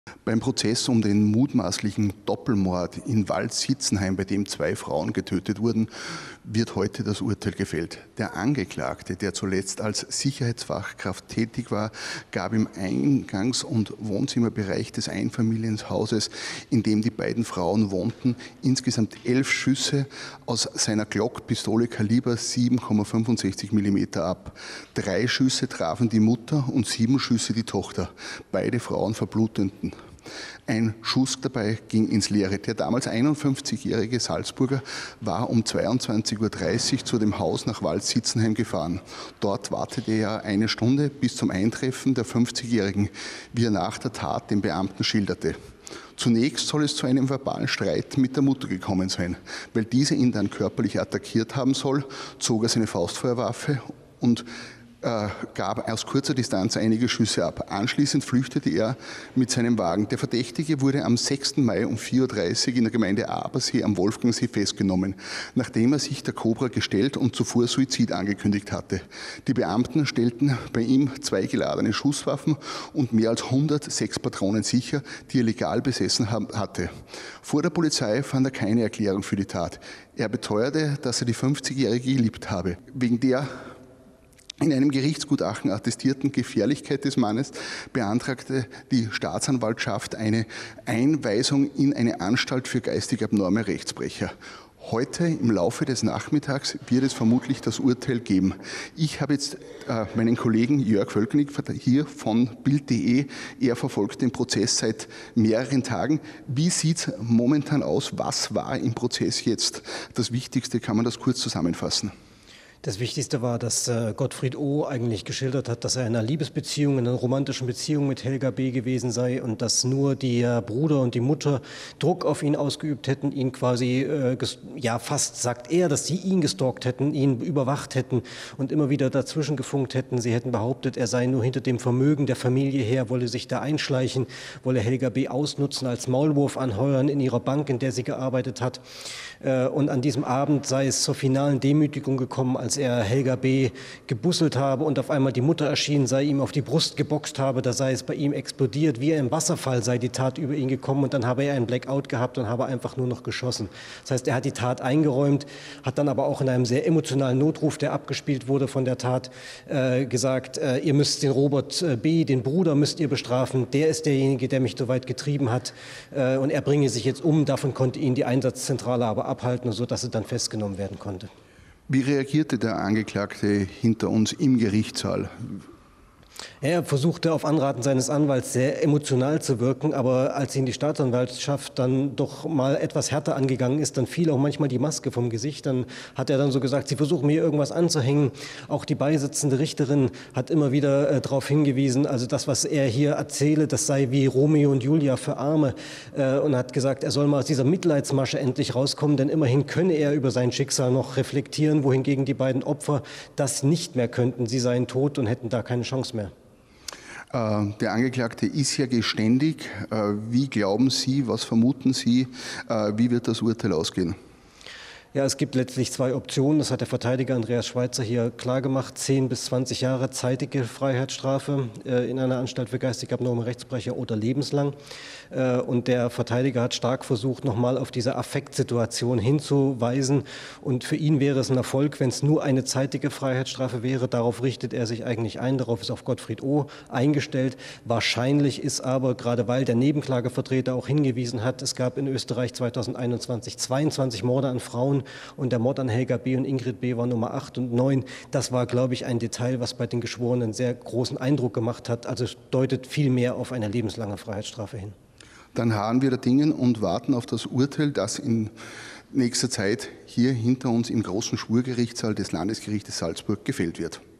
Beim Prozess um den mutmaßlichen Doppelmord in Wald-Sitzenheim, bei dem 2 Frauen getötet wurden, wird heute das Urteil gefällt. Der Angeklagte, der zuletzt als Sicherheitsfachkraft tätig war, gab im Eingangs- und Wohnzimmerbereich des Einfamilienhauses, in dem die beiden Frauen wohnten, insgesamt 11 Schüsse aus seiner Glock-Pistole Kaliber 7,65 mm ab. 3 Schüsse trafen die Mutter und 7 Schüsse die Tochter. Beide Frauen verbluteten. Ein Schuss dabei ging ins Leere. Der damals 51-jährige Salzburger war um 22:30 Uhr zu dem Haus nach Wald-Sitzenheim gefahren. Dort wartete er eine Stunde bis zum Eintreffen der 50-Jährigen, wie er nach der Tat den Beamten schilderte. Zunächst soll es zu einem verbalen Streit mit der Mutter gekommen sein. Weil diese ihn dann körperlich attackiert haben soll, zog er seine Faustfeuerwaffe und gab aus kurzer Distanz einige Schüsse ab. Anschließend flüchtete er mit seinem Wagen. Der Verdächtige wurde am 6. Mai um 4:30 Uhr in der Gemeinde Abersee am Wolfgangsee festgenommen, nachdem er sich der Cobra gestellt und zuvor Suizid angekündigt hatte. Die Beamten stellten bei ihm 2 geladene Schusswaffen und mehr als 106 Patronen sicher, die er legal besessen hatte. Vor der Polizei fand er keine Erklärung für die Tat. Er beteuerte, dass er die 50-Jährige geliebt habe. Wegen der in einem Gerichtsgutachten attestierten Gefährlichkeit des Mannes beantragte die Staatsanwaltschaft eine Einweisung in eine Anstalt für geistig abnorme Rechtsbrecher. Heute im Laufe des Nachmittags wird es vermutlich das Urteil geben. Ich habe jetzt meinen Kollegen Jörg Völknig hier von Bild.de. Er verfolgt den Prozess seit mehreren Tagen. Wie sieht es momentan aus? Was war im Prozess jetzt das Wichtigste? Kann man das kurz zusammenfassen? Das Wichtigste war, dass Gottfried O. eigentlich geschildert hat, dass er in einer Liebesbeziehung, in einer romantischen Beziehung mit Helga B. gewesen sei und dass nur der Bruder und die Mutter Druck auf ihn ausgeübt hätten, ihn quasi, ja fast sagt er, dass sie ihn gestalkt hätten, ihn überwacht hätten und immer wieder dazwischen gefunkt hätten. Sie hätten behauptet, er sei nur hinter dem Vermögen der Familie her, wolle sich da einschleichen, wolle Helga B. ausnutzen, als Maulwurf anheuern in ihrer Bank, in der sie gearbeitet hat. Und an diesem Abend sei es zur finalen Demütigung gekommen, als er Helga B. gebusselt habe und auf einmal die Mutter erschienen sei, ihm auf die Brust geboxt habe, da sei es bei ihm explodiert, wie er im Wasserfall sei die Tat über ihn gekommen und dann habe er einen Blackout gehabt und habe einfach nur noch geschossen. Das heißt, er hat die Tat eingeräumt, hat dann aber auch in einem sehr emotionalen Notruf, der abgespielt wurde von der Tat, gesagt, ihr müsst den Robert B., den Bruder müsst ihr bestrafen, der ist derjenige, der mich so weit getrieben hat und er bringe sich jetzt um, davon konnte ihn die Einsatzzentrale aber abhalten, sodass er dann festgenommen werden konnte. Wie reagierte der Angeklagte hinter uns im Gerichtssaal? Er versuchte auf Anraten seines Anwalts sehr emotional zu wirken, aber als ihn die Staatsanwaltschaft dann doch mal etwas härter angegangen ist, dann fiel auch manchmal die Maske vom Gesicht. Dann hat er dann so gesagt, sie versuchen mir irgendwas anzuhängen. Auch die beisitzende Richterin hat immer wieder darauf hingewiesen, also das, was er hier erzähle, das sei wie Romeo und Julia für Arme und hat gesagt, er soll mal aus dieser Mitleidsmasche endlich rauskommen, denn immerhin könne er über sein Schicksal noch reflektieren, wohingegen die beiden Opfer das nicht mehr könnten. Sie seien tot und hätten da keine Chance mehr. Der Angeklagte ist ja geständig. Wie glauben Sie, was vermuten Sie, wie wird das Urteil ausgehen? Ja, es gibt letztlich 2 Optionen. Das hat der Verteidiger Andreas Schweitzer hier klargemacht. 10 bis 20 Jahre zeitige Freiheitsstrafe in einer Anstalt für geistig abnorme Rechtsbrecher oder lebenslang. Und der Verteidiger hat stark versucht, nochmal auf diese Affektsituation hinzuweisen. Und für ihn wäre es ein Erfolg, wenn es nur eine zeitige Freiheitsstrafe wäre. Darauf richtet er sich eigentlich ein. Darauf ist auf Gottfried O. eingestellt. Wahrscheinlich ist aber, gerade weil der Nebenklagevertreter auch hingewiesen hat, es gab in Österreich 2021 22 Morde an Frauen. Und der Mord an Helga B. und Ingrid B. war Nummer 8 und 9. Das war, glaube ich, ein Detail, was bei den Geschworenen einen sehr großen Eindruck gemacht hat. Also es deutet viel mehr auf eine lebenslange Freiheitsstrafe hin. Dann harren wir der Dinge und warten auf das Urteil, das in nächster Zeit hier hinter uns im großen Schwurgerichtssaal des Landesgerichtes Salzburg gefällt wird.